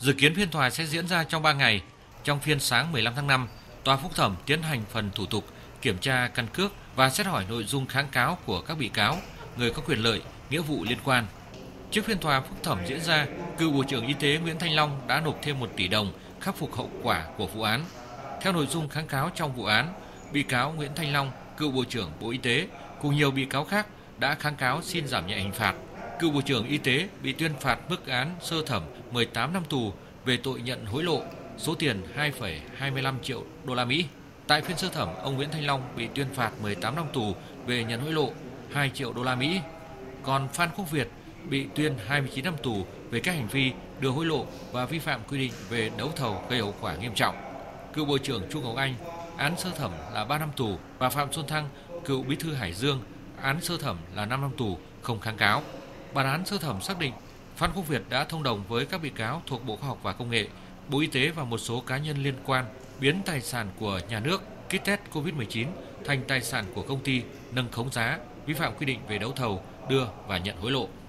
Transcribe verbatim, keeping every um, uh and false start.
Dự kiến phiên tòa sẽ diễn ra trong ba ngày. Trong phiên sáng mười lăm tháng năm, Tòa phúc thẩm tiến hành phần thủ tục kiểm tra căn cước và xét hỏi nội dung kháng cáo của các bị cáo, người có quyền lợi, nghĩa vụ liên quan. Trước phiên tòa phúc thẩm diễn ra, cựu Bộ trưởng Y tế Nguyễn Thanh Long đã nộp thêm một tỷ đồng khắc phục hậu quả của vụ án. Theo nội dung kháng cáo trong vụ án, bị cáo Nguyễn Thanh Long, cựu Bộ trưởng Bộ Y tế cùng nhiều bị cáo khác đã kháng cáo xin giảm nhẹ hình phạt. Cựu Bộ trưởng Y tế bị tuyên phạt mức án sơ thẩm mười tám năm tù về tội nhận hối lộ, số tiền hai phẩy hai mươi lăm triệu đô la Mỹ. Tại phiên sơ thẩm, ông Nguyễn Thanh Long bị tuyên phạt mười tám năm tù về nhận hối lộ, hai triệu đô la Mỹ. Còn Phan Quốc Việt bị tuyên hai mươi chín năm tù về các hành vi đưa hối lộ và vi phạm quy định về đấu thầu gây hậu quả nghiêm trọng. Cựu Bộ trưởng Chu Ngọc Anh, án sơ thẩm là ba năm tù, và Phạm Xuân Thăng, cựu Bí thư Hải Dương, án sơ thẩm là năm năm tù, không kháng cáo. Bản án sơ thẩm xác định Phan Quốc Việt đã thông đồng với các bị cáo thuộc Bộ Khoa học và Công nghệ, Bộ Y tế và một số cá nhân liên quan biến tài sản của nhà nước, kit test covid mười chín thành tài sản của công ty, nâng khống giá, vi phạm quy định về đấu thầu, đưa và nhận hối lộ.